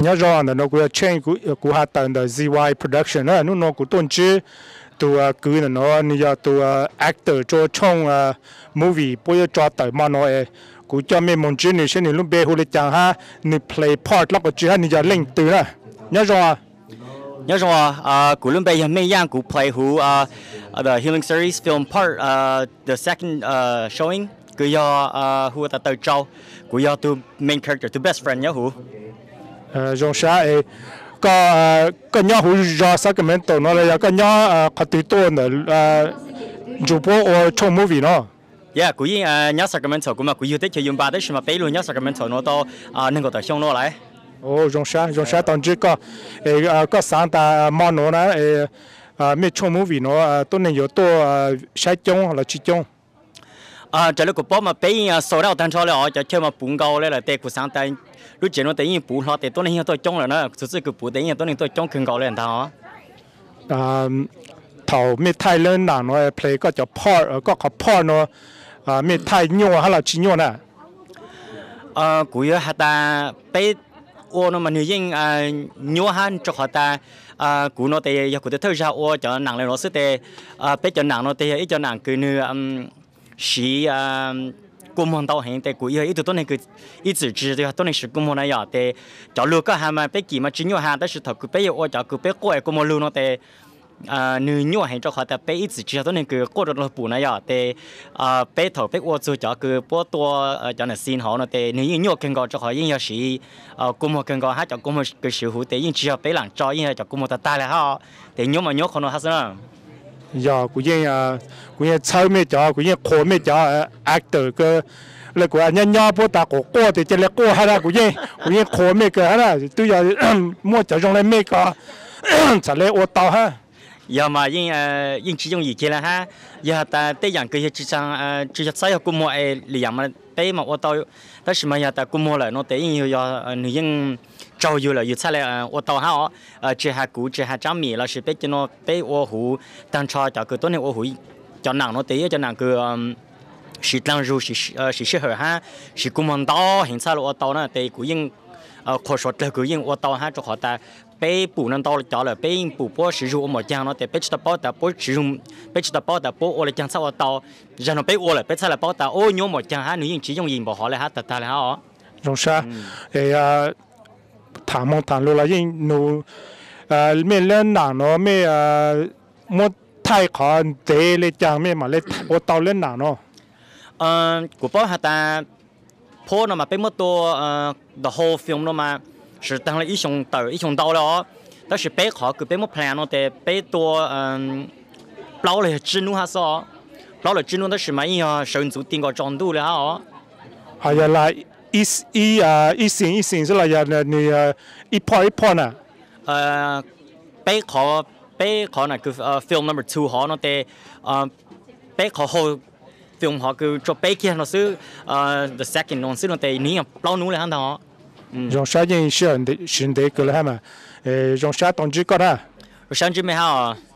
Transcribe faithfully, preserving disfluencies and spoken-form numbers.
nhớ rõ là nó cũng change của của hạ tầng là Z Y production á nó nó cũng tôn chứ tụ cứ là nó như là tụ actor cho trong movie bây giờ cho tới mà nó cũng cho mình muốn chứ này xem lúc bé hồi lịch chẳng ha ni play part lắm cái chứ ha ni giờ link từ đó nhớ rõ nhớ rõ à cũng lúc bé giờ mấy yang cũng play who uh, the Healing Series film part uh, the second uh, showing cứ do who ta tới trâu cũng do tu main character tu best friend nhớ who giống sao có có nhau hữu do Sacramento nó là có nhau có tự tôn là chụp bộ trong movie nó. Yeah, cũng như nhau Sacramento cũng mà cũng yêu thích chơi dùng ba đấy mà bây luôn nhau Sacramento nó to nên có thể xong nó lại. Oh, giống sao giống sao tận chỉ có có sáng ta món nó nè mấy trong movie nó tôi nên có tôi sai chung hoặc là chỉ chung. À, cho lúc của mà bây sau đó tan cho lại, cho chơi mà bún câu lại là tê của sáng tay lúc trước nó tự nhiên bún họ tê tôi nên tôi trông là nó thực sự cái bún tự nhiên tôi nên tôi trông khinh câu lên thằng à thầu mấy thái lớn nào nó play có cho part có có part nó à mấy thái nhiều hay là chỉ nhiều nè à cuối hả ta bây ô nó mà nhiều những à nhiều hơn cho họ ta à cú nó tê giờ cú tê thời gian ô cho nặng lên nó sẽ tê à bây cho nặng nó tê ít cho nặng cứ như是啊，公務到現在佢依度都係佢一直知對，都係是公務那樣的。就如果係咪俾幾嘛只要係，但是頭佢俾我就佢俾過嚟公務路那的，啊，你要係就係得俾一直知都係佢過到落步那樣的，啊，俾頭俾我做就佢波多誒就係先好那的，你要更加就係應該是啊公務更加係就公務嘅時候的，應只要俾人做，應該就公務得大啦嚇，但要麼要可能係先。 giờ cũng như à cũng như sau mấy giờ cũng như khó mấy giờ actor cái là của anh nhau bố ta của cô thì chỉ là cô hay là cũng như cũng như khó mấy cái là tôi giờ mua cho trong này mấy cái trả lại ô tàu ha giờ mà nhưng nhưng chỉ dùng gì kia là ha giờ ta tới dạng cái chỉ sang chỉ sai học cũng mua liền mà tới mà ô tàu但是嘛呀，但公務來，我哋應要要你應照要來，要出嚟我到下我誒這下股這下張面啦，是俾咗我俾我好，當初就佢多年我好，就難我哋就難佢嗯是當入是誒是適合哈，是公務到現在我到呢，哋佢應誒可說嘅佢應我到下就好但。被不能到了家了，被不波是入我们家了的，被吃的包的波是用，被吃的包的波我来讲差我到，然后被我了，被吃了包的哦，我们讲哈，你用只用盐不好了哈，得得了哈哦。 用啥？哎呀，谈梦谈路了，因努呃没人难咯，没呃没太khó để lấy chẳng mấy mà lấy ô tàu lên nào nó. Ờ, của bao hạt ta, po nó mà被么多呃 the whole film nó mà. 是当了一熊到一熊到了，但是背好个背么 plan 咯的背多嗯，包了指路还是哦，包了指路的是嘛呀，神族定个长度了哈哦。 係啊，嗱，一一啊一線一線出嚟呀，你啊一破一破呢？ 誒，背好背好那個呃 film number two 好那的呃背好好 film 好個做背起那是呃 the second 那是那的你要包努了哈的。 用啥人选的选的个了哈嘛？呃，用啥东西个啦？ 我上次没好。